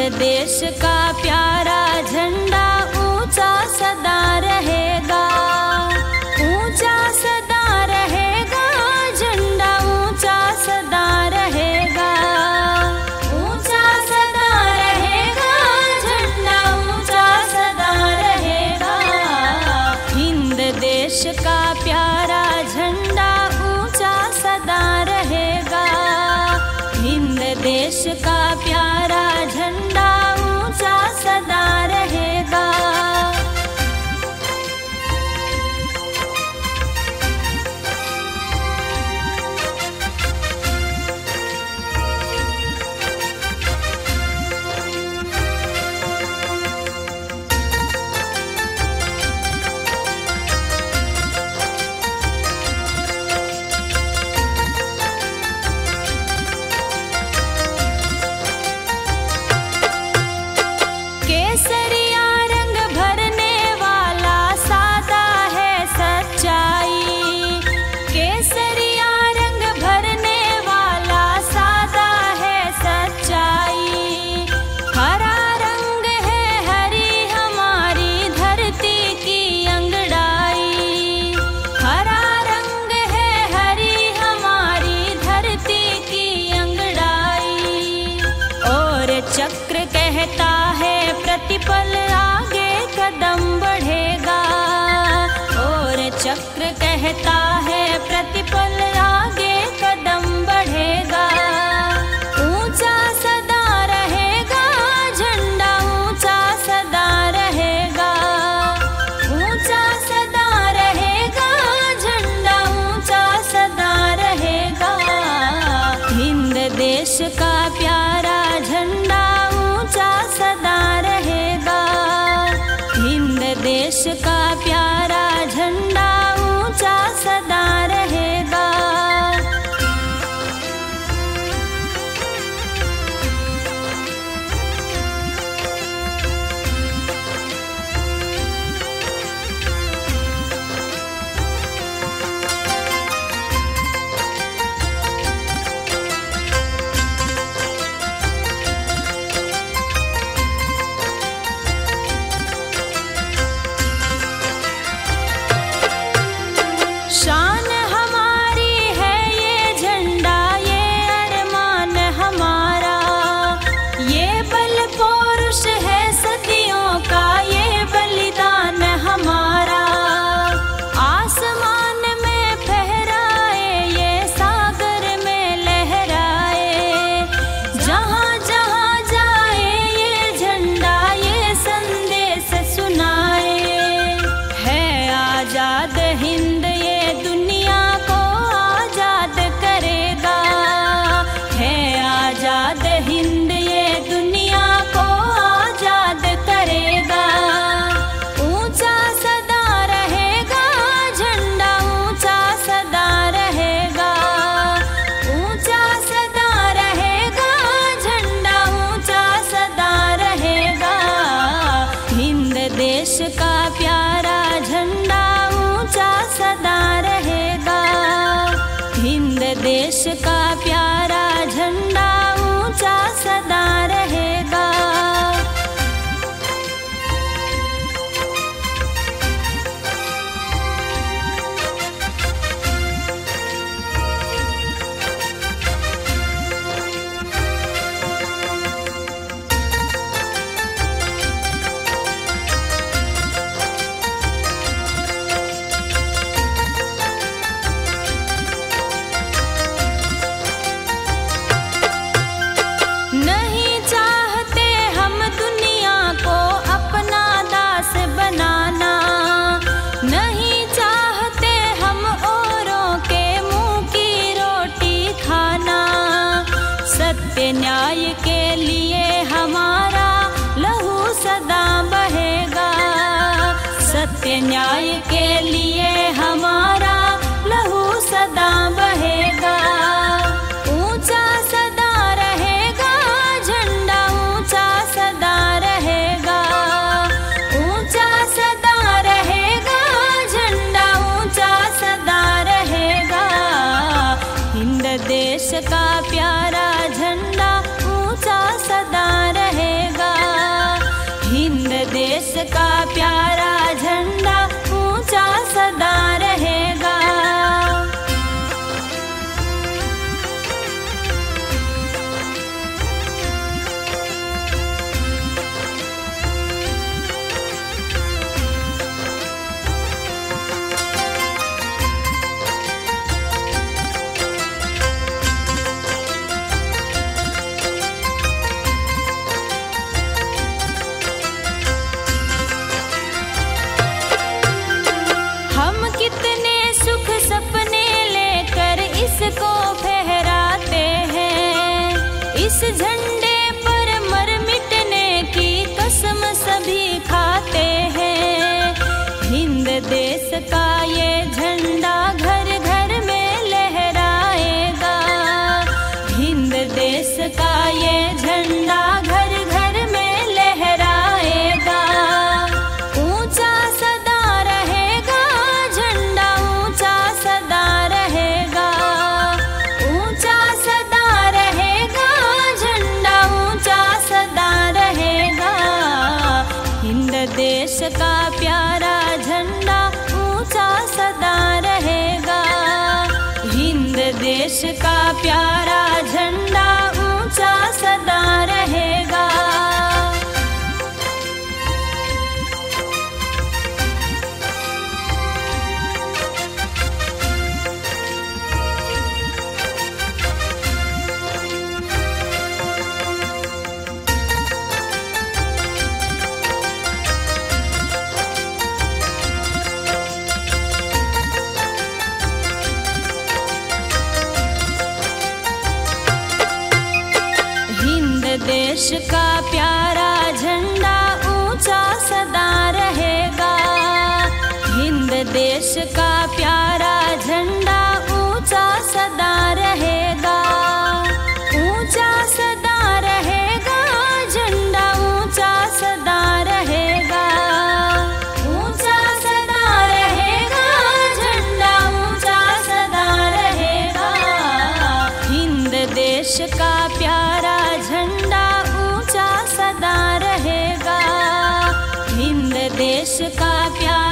देश का प्यारा झंडा ऊंचा सदा रहेगा, ऊंचा सदा रहेगा, झंडा ऊंचा सदा रहेगा, ऊंचा सदा रहेगा, झंडा ऊंचा सदा रहेगा। हिंद देश का प्यारा झंडा ऊंचा सदा रहेगा, हिंद देश का प्यारा झंडा ऊंचा सदा रहेगा। केसरिया रंग भरने वाला सादा है सच्चाई, केसरिया रंग भरने वाला सादा है सच्चाई। हरा रंग है हरी हमारी धरती की अंगड़ाई, हरा रंग है हरी हमारी धरती की अंगड़ाई। और चक्र कहता है प्रतिपल आगे कदम बढ़ेगा, और चक्र कहता है प्रतिपल आगे कदम बढ़ेगा। ऊंचा सदा रहेगा, झंडा ऊंचा सदा रहेगा, ऊंचा सदा रहेगा, झंडा ऊंचा सदा रहेगा। हिंद देश का प्यारा झंडा ऊंचा सदा रहेगा, हिंद देश का प्यारा झंडा ऊंचा सदा रहेगा। शान हमारी है ये झंडा, ये अरमान हमारा, ये बल पौरुष है सदियों का, ये बलिदान हमारा। आसमान में फहराए, ये सागर में लहराए, जहाँ जहाँ जाए ये झंडा ये संदेश सुनाए। है आजाद हिंद ये दुनिया को आजाद करेगा, है आजाद हिंद ये दुनिया को आजाद करेगा। ऊंचा सदा रहेगा, झंडा ऊंचा सदा रहेगा, ऊंचा सदा रहेगा, झंडा ऊंचा सदा रहेगा। हिंद देश का प्यारा झंडा ऊंचा सदा रहेगा, हिंद देश का प्यारा झंडा ऊंचा सदा रहेगा। नहीं चाहते हम दुनिया को अपना दास बनाना, नहीं चाहते हम औरों के मुंह की रोटी खाना। सत्य न्याय के लिए हमारा लहू सदा बहेगा, सत्य न्याय के लिए हमारा लहू सदा बहेगा। ऊंचा सदा रहेगा, झंडा ऊंचा सदा रहेगा, ऊंचा सदा रहेगा, झंडा ऊंचा सदा रहेगा। हिंद देश का प्यारा झंडा ऊंचा सदा रहेगा, का प्यारा झंडा ऊंचा सदा रहेगा। हिंद देश का प्यारा झंडा ऊंचा सदा रहेगा। देश का प्यारा झंडा ऊंचा सदा रहेगा। हिंद देश का प्यारा झंडा ऊंचा सदा रहेगा। ऊंचा सदा रहेगा झंडा ऊंचा सदा रहेगा। ऊंचा सदा रहेगा झंडा ऊंचा सदा रहेगा। हिंद देश का प्यारा झंडा ऊंचा सदा रहेगा। हिंद देश का प्यारा